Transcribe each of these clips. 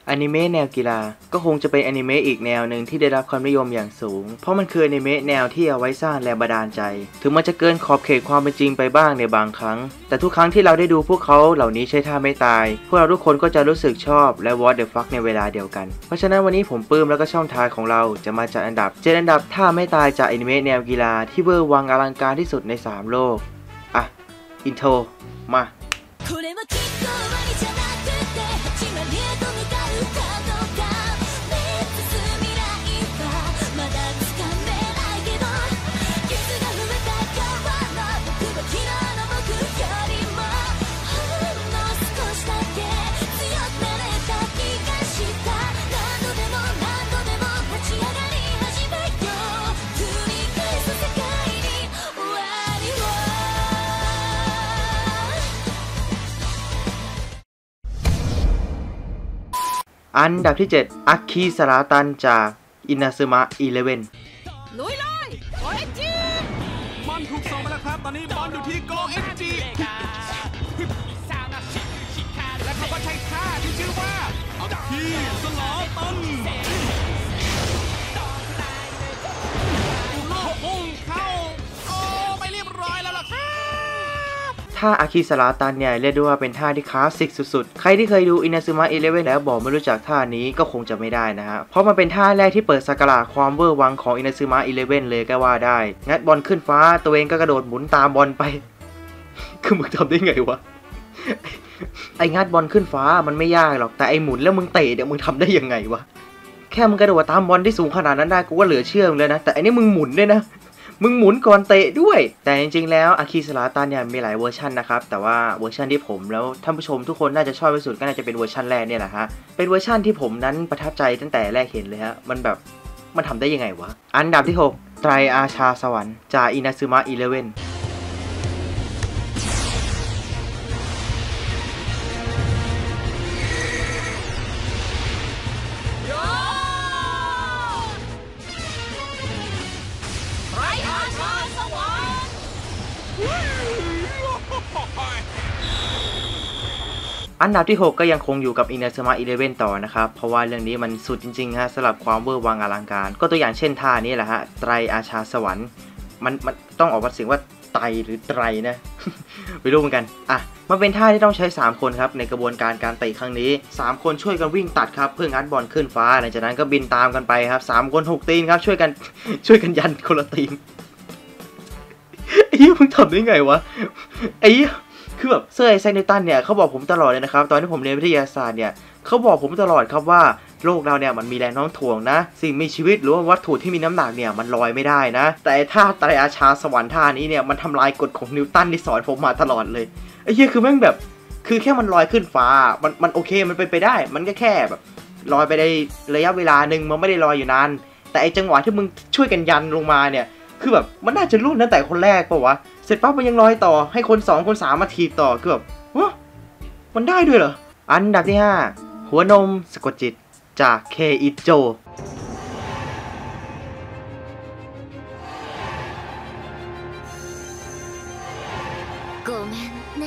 อนิเมะแนวกีฬาก็คงจะเป็นอนิเมะอีกแนวหนึ่งที่ได้รับความนิยมอย่างสูงเพราะมันคืออนิเมะแนวที่เอาไว้สร้างแรงบันดาลใจถึงมันจะเกินขอบเขตความเป็นจริงไปบ้างในบางครั้งแต่ทุกครั้งที่เราได้ดูพวกเขาเหล่านี้ใช้ท่าไม่ตายพวกเราทุกคนก็จะรู้สึกชอบและ what the fuck ในเวลาเดียวกันเพราะฉะนั้นวันนี้ผมปื้มแล้วก็ช่องทางของเราจะมาจัดอันดับ7อันดับท่าไม่ตายจากอนิเมะแนวกีฬาที่เวอร์วังอลังการที่สุดใน3โลกอ่ะอินโทรมาอันดับที่7อัคคีสราตันจากอินาซึมะ11 ลุยเลยโกเอนจิบอลถูกส่งไปแล้วครับตอนนี้บอลอยู่ที่โกเอนจิและเขาก็ใช้ท่าที่ชื่อว่าอัคคีสราตันลูกพุ่งเข้าโอ้ไปเรียบร้อยแล้วล่ะครับท่าอาคิสราตันเนี่ยเรียกได้ว่าเป็นท่าที่คลาสสิกสุดๆใครที่เคยดูอินาซึมะ11แล้วบอกไม่รู้จักท่านี้ก็คงจะไม่ได้นะฮะเพราะมันเป็นท่าแรกที่เปิดศักราชความเวอร์วังของอินาซึมะ11เลยก็ว่าได้งัดบอลขึ้นฟ้าตัวเองก็กระโดดหมุนตามบอลไป คือมึงทำได้ไงวะ ไอ้งัดบอลขึ้นฟ้ามันไม่ยากหรอกแต่ไอ้หมุนแล้วมึงเตะเดี๋ยวมึงทำได้ยังไงวะแค่มึงกระโดดตามบอลที่สูงขนาดนั้นได้กูก็เหลือเชื่อมึงเลยนะแต่อันนี้มึงหมุนด้วยนะมึงหมุนก่อนเตะด้วยแต่จริงๆแล้วอาคิสราตันเนี่ยมีหลายเวอร์ชันนะครับแต่ว่าเวอร์ชันที่ผมแล้วท่านผู้ชมทุกคนน่าจะชอบที่สุดก็น่าจะเป็นเวอร์ชันแรกเนี่ยแหละฮะเป็นเวอร์ชันที่ผมนั้นประทับใจตั้งแต่แรกเห็นเลยฮะมันแบบมันทำได้ยังไงวะอันดับที่6ไตรอาชาสวรรค์จากอินาซึมะ11อันดับที่6ก็ยังคงอยู่กับอินาซึมะ11ต่อนะครับเพราะว่าเรื่องนี้มันสุดจริงๆฮะสำหรับความเวอร์วังอลังการก็ตัวอย่างเช่นท่านี้แหละฮะไตรอาชาสวรรค์มันต้องออกเสียงว่าไตรหรือไตรนะ ไม่รู้เหมือนกันอ่ะมันเป็นท่าที่ต้องใช้3คนครับในกระบวนการเตะครั้งนี้3คนช่วยกันวิ่งตัดครับเพื่องัดบอลขึ้นฟ้าหลังจากนั้นก็บินตามกันไปครับ3คน6ตีนครับช่วยกันยันคนละตีน ไอ้มึงทำได้ไงวะไอ้คือแบบเซอร์ไอแซคนิวตันเนี่ยเขาบอกผมตลอดเลยนะครับตอนที่ผมเรียนวิทยาศาสตร์เนี่ยเขาบอกผมตลอดครับว่าโลกเราเนี่ยมันมีแรงโน้มถ่วงนะสิ่งมีชีวิตหรือว่าวัตถุที่มีน้ำหนักเนี่ยมันลอยไม่ได้นะแต่ท่าไตรอาชาสวรรค์ท่านี้เนี่ยมันทำลายกฎของนิวตันที่สอนผมมาตลอดเลยไอ้เหี้ยคือแม่งแบบคือแค่มันลอยขึ้นฟ้ามันโอเคมันเป็นไปได้มันก็แค่แบบลอยไปได้ระยะเวลาหนึ่งมันไม่ได้ลอยอยู่นานแต่ไอ้จังหวะที่มึงช่วยกันยันลงมาเนี่ยคือแบบมันน่าจะรุ่นตั้งแต่คนแรกป่ะวะเสร็จปั๊บมันยังลอยต่อให้คน2คน3มาถีบต่อคือแบบวะมันได้ด้วยเหรออันดับที่5หัวนมสะกดจิตจากเคอิโจごめんね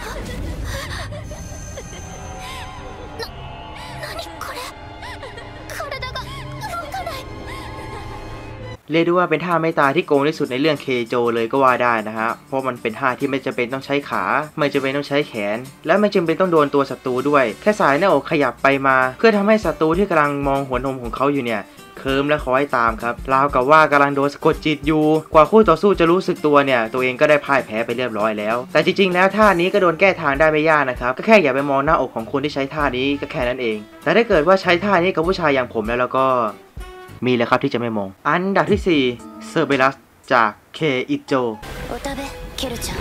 何これ体が動かないเรียกได้ว่าเป็นท่าไม่ตายที่โกงที่สุดในเรื่องเคโจเลยก็ว่าได้นะฮะเพราะมันเป็นท่าที่ไม่จำเป็นต้องใช้ขาไม่จำเป็นต้องใช้แขนและไม่จำเป็นต้องโดนตัวศัตรูด้วยแค่สายหน้าอกขยับไปมาเพื่อทำให้ศัตรูที่กำลังมองหัวนมของเขาอยู่เนี่ยเคิมและคอยตามครับราวกับว่ากำลังโดนสะกดจิตอยู่กว่าคู่ต่อสู้จะรู้สึกตัวเนี่ยตัวเองก็ได้พ่ายแพ้ไปเรียบร้อยแล้วแต่จริงๆแล้วท่านี้ก็โดนแก้ทางได้ไม่ยากนะครับก็แค่อย่าไปมองหน้าอกของคนที่ใช้ท่านี้ก็แค่นั้นเองแต่ถ้าเกิดว่าใช้ท่านี้กับผู้ชายอย่างผมแล้วก็มีเลยครับที่จะไม่มองอันดับที่4เซอร์เบลัสจากเคอิโจお食べケルちゃん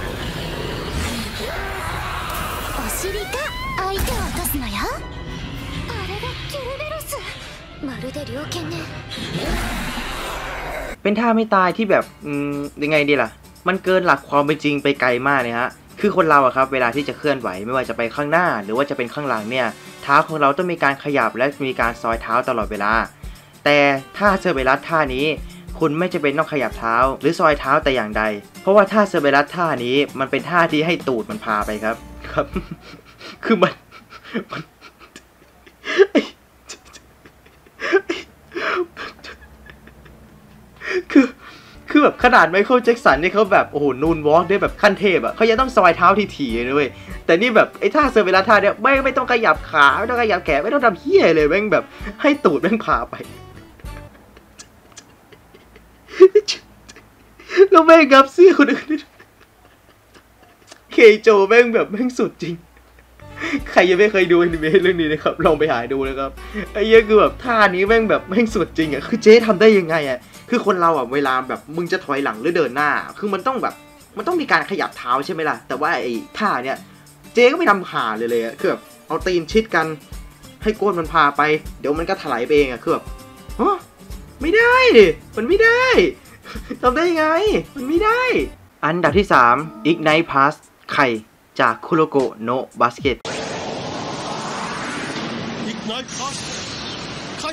お尻が相手を落とすのよあれがケルベロスまるで猟犬ねเป็นท่าไม่ตายที่แบบยังไงดีล่ะมันเกินหลักความเป็นจริงไปไกลมากเลยฮะคือคนเราอะครับเวลาที่จะเคลื่อนไหวไม่ว่าจะไปข้างหน้าหรือว่าจะเป็นข้างหลังเนี่ยเท้าของเราต้องมีการขยับและมีการซอยเท้าตลอดเวลาแต่ถ้าเซอร์เบลัสท่านี้คุณไม่จำเป็นต้องขยับเท้าหรือซอยเท้าแต่อย่างใดเพราะว่าท่าเซอร์เบลัสท่านี้มันเป็นท่าที่ให้ตูดมันพาไปครับ คือมันคือแบบขนาดไมเคิลแจ็คสันนี่เขาแบบโอ้โหนูนวอล์กได้แบบขั้นเทพอะเขายังต้องซอยเท้าถี่ๆเลย แต่นี่แบบไอ้ท่าเซอร์เวลาท่าเนี่ยไม่ต้องขยับขาไม่ต้องขยับแขนไม่ต้องทำเหี้ยเลยแม่งแบบให้ตูดแม่งพาไปแล้วแม่งกับเสื้อคนอื่นเคโจแม่งแบบแม่งสุดจริงใครยังไม่เคยดูอนิเมะเรื่องนี้นะครับลองไปหาดูนะครับไอ้เหี้ยคือแบบท่านี้แม่งแบบแม่งสุดจริงอะคือเจ๊ทำได้ยังไงอะคือคนเราอะเวลาแบบมึงจะถอยหลังหรือเดินหน้าคือมันต้องแบบมันต้องมีการขยับเท้าใช่ไหมล่ะแต่ว่าไอ้ท่าเนี้ยเจ๊ก็ไม่ทำผ่าเลยอะคือแบบเอาตีนชิดกันให้ก้นมันพาไปเดี๋ยวมันก็ถลายไปเองอะคือแบบฮะไม่ได้มันไม่ได้ทำได้ยังไงมันไม่ได้อันดับที่3 Ignite Pass ไข่จากคุโรโกะโนะบาสเกตอีกนายพัสใคร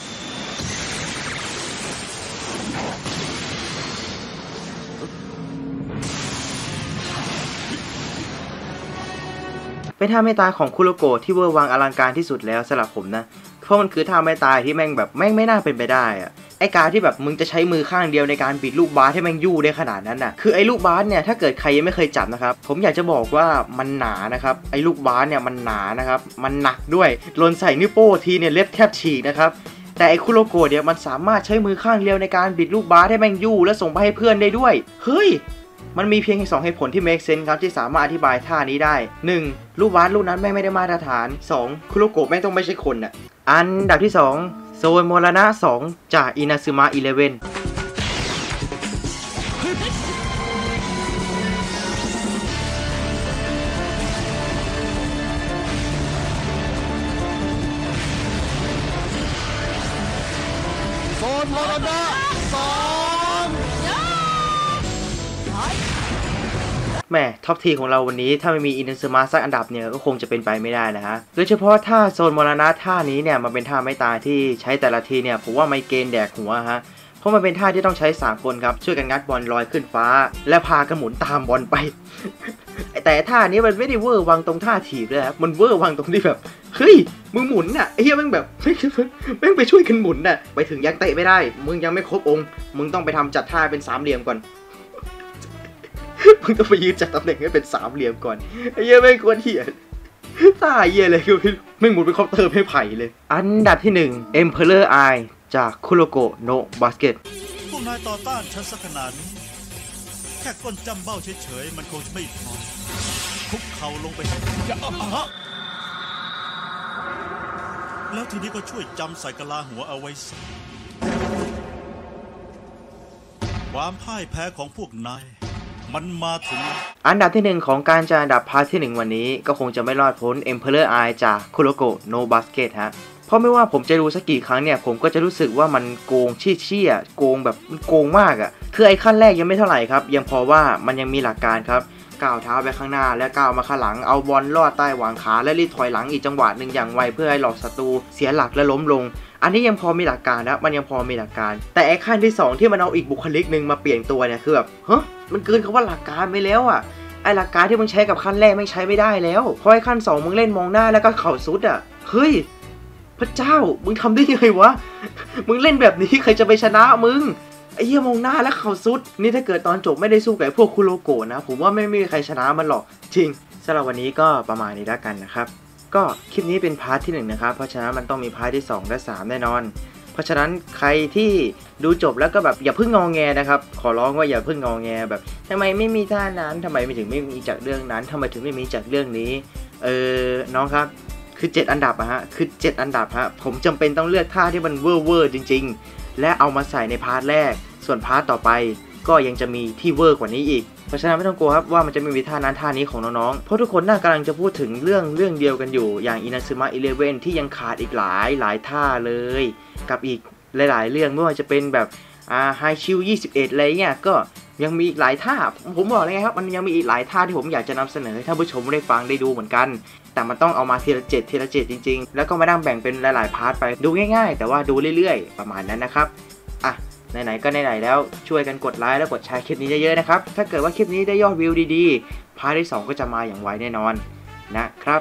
เป็นท่าไม่ตายของคุโรโกะที่เวอร์วังอลังการที่สุดแล้วสำหรับผมนะเพราะมันคือท่าไม่ตายที่แม่งแบบแม่งไม่น่าเป็นไปได้อะไอการที่แบบมึงจะใช้มือข้างเดียวในการบิดลูกบาสให้แม่งยู่ได้ขนาดนั้นน่ะคือไอลูกบาสเนี่ยถ้าเกิดใครยังไม่เคยจับนะครับผมอยากจะบอกว่ามันหนานะครับไอลูกบาสเนี่ยมันหนานะครับมันหนักด้วยหล่นใส่นิ้วโป้ทีเนี่ยเล็บแทบฉีกนะครับแต่ไอคุโรโกะเนี่ยมันสามารถใช้มือข้างเดียวในการบิดลูกบาสให้แม่งยู่และส่งไปให้เพื่อนได้ด้วยเฮ้ยมันมีเพียง2เหตุผลที่ make sense ครับที่สามารถอธิบายท่านี้ได้ 1. ลูกบาสลูกนั้นแม่งไม่ได้มาตรฐาน 2. คุโรโกะแม่งต้องไม่ใช่คนน่ะอันดับที่2โซนโมรานะ2จากอินาซึมะ11 โซนมรณะแม่ท็อปทีของเราวันนี้ถ้าไม่มีอินเนซึมะสักอันดับเนี่ยก็คงจะเป็นไปไม่ได้นะฮะโดยเฉพาะท่าโซนมรณะท่านี้เนี่ยมันเป็นท่าไม่ตายที่ใช้แต่ละทีเนี่ยผมว่าไมเกรนแดกหัวฮะเพราะมันเป็นท่าที่ต้องใช้3คนครับช่วยกันงัดบอลลอยขึ้นฟ้าและพากันหมุนตามบอลไป แต่ท่านี้มันไม่ได้เวอร์วังตรงท่าถีบเลยครับมันเวอร์วังตรงที่แบบเฮ้ยมึงหมุนน่ะไอ้เหี้ยแม่งแบบแม่งไปช่วยกันหมุนน่ะไปถึงยังเตะไม่ได้มึงยังไม่ครบองค์มึงต้องไปทำจัดท่าเป็น3เหลี่ยมก่อนมึงต้องไปยืนจัดตำแหน่งให้เป็น3เหลี่ยมก่อนไอ้เหี้ยแม่งควรเหี้ยท่าเหี้ยเลยคือแม่งหมุนเป็นคอปเตอร์ไม่ไผ่เลยอันดับที่1 Emperor Eye จากคุโรโกะโนะบาสเกตพวกนายต่อต้านฉันสักขนาดนี้แค่ก้นจำเบ้าเฉยๆมันคงจะไม่พอคุกเข่าลงไปแล้วทีนี้ก็ช่วยจำใส่กะลาหัวเอาไว้สิความพ่ายแพ้ของพวกนายมันมาถึงอันดับที่1ของการจัดอันดับพาร์ทที่1วันนี้ก็คงจะไม่รอดพ้น Emperor Eye จากคุโรโกะโนะบาสเกตฮะเพราะไม่ว่าผมจะดูสักกี่ครั้งเนี่ยผมก็จะรู้สึกว่ามันโกงเชี่ยโกงแบบโกงมากอ่ะคือไอ้ขั้นแรกยังไม่เท่าไหร่ครับยังพอว่ามันยังมีหลักการครับก้าวเท้าไปข้างหน้าและก้าวมาข้างหลังเอาบอลลอดใต้หว่างขาและรีบถอยหลังอีกจังหวะหนึ่งอย่างไวเพื่อให้หลอกศัตรูเสียหลักและล้มลงอันนี้ยังพอมีหลักการนะมันยังพอมีหลักการแต่ไอ้ขั้นที่2ที่มันเอาอีกบุคลิกหนึ่งมาเปลี่ยนตัวเนี่ยคือแบบฮะมันเกินคำว่าหลักการไปแล้วอ่ะไอ้หลักการที่มึงใช้กับขั้นแรกไม่ใช้ไม่ได้แล้วเพราะไอ้ขั้น2มึงเล่นมองหน้าแล้วก็เข่าซุดอ่ะเฮ้ยพระเจ้ามึงทำได้ยังไงวะมึงเล่นแบบนี้ใครจะไปชนะมึงไอ้เหี้ยมองหน้าแล้วเข่าซุดนี่ถ้าเกิดตอนจบไม่ได้สู้กับพวกคุโรโกะนะผมว่าไม่มีใครชนะมันหรอกจริงสำหรับวันนี้ก็ประมาณนี้แล้วกันนะครับก็คลิปนี้เป็นพาร์ทที่1นะครับเพราะฉะนั้นมันต้องมีพาร์ทที่2และ3แน่นอนเพราะฉะนั้นใครที่ดูจบแล้วก็แบบอย่าเพิ่งงอแงนะครับขอร้องว่าอย่าเพิ่งงอแงแบบทำไมไม่มีท่านั้นทำไมไม่ถึงไม่มีจากเรื่องนั้นทำไมถึงไม่มีจากเรื่องนี้น้องครับคือ7อันดับอะฮะคือ7อันดับฮะผมจำเป็นต้องเลือกท่าที่มันเวอร์จริงๆและเอามาใส่ในพาร์ทแรกส่วนพาร์ทต่อไปก็ยังจะมีที่เวอร์กว่านี้อีกเพราะฉะนั้นไม่ต้องกลัวครับว่ามันจะไม่มีท่านั้นท่านี้ของน้องๆเพราะทุกคนน่ากำลังจะพูดถึงเรื่องเดียวกันอยู่อย่างอินาซึมะ11ที่ยังขาดอีกหลายท่าเลยกับอีกหลายๆเรื่องไม่ว่าจะเป็นแบบไฮชิล21อะไรเงี้ยก็ยังมีอีกหลายท่าผมบอกเลยครับมันยังมีอีกหลายท่าที่ผมอยากจะนำเสนอให้ท่านผู้ชมได้ฟังได้ดูเหมือนกันแต่มันต้องเอามาทีละ7จริงๆแล้วก็มาดั้งแบ่งเป็นหลายๆพาร์ทไปดูง่ายๆแต่ว่าดูเรื่อยๆประมาณนั้นนะครับอ่ะไหนๆก็ไหนๆแล้วช่วยกันกดไลค์และกดแชร์คลิปนี้เยอะๆนะครับถ้าเกิดว่าคลิปนี้ได้ยอดวิวดีๆพาร์ทที่2ก็จะมาอย่างไวแน่นอนนะครับ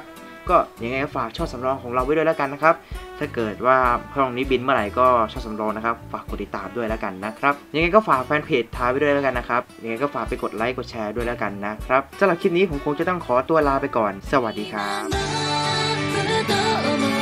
ก็ยังไงก็ฝากช่องสำรองของเราไว้ด้วยแล้วกันนะครับถ้าเกิดว่าช่องนี้บินเมื่อไหร่ก็ช่องสำรองนะครับฝากกดติดตามด้วยแล้วกันนะครับยังไงก็ฝากแฟนเพจท้ายไว้ด้วยแล้วกันนะครับยังไงก็ฝากไปกดไลค์กดแชร์ด้วยแล้วกันนะครับสำหรับคลิปนี้ผมคงจะต้องขอตัวลาไปก่อนสวัสดีครับ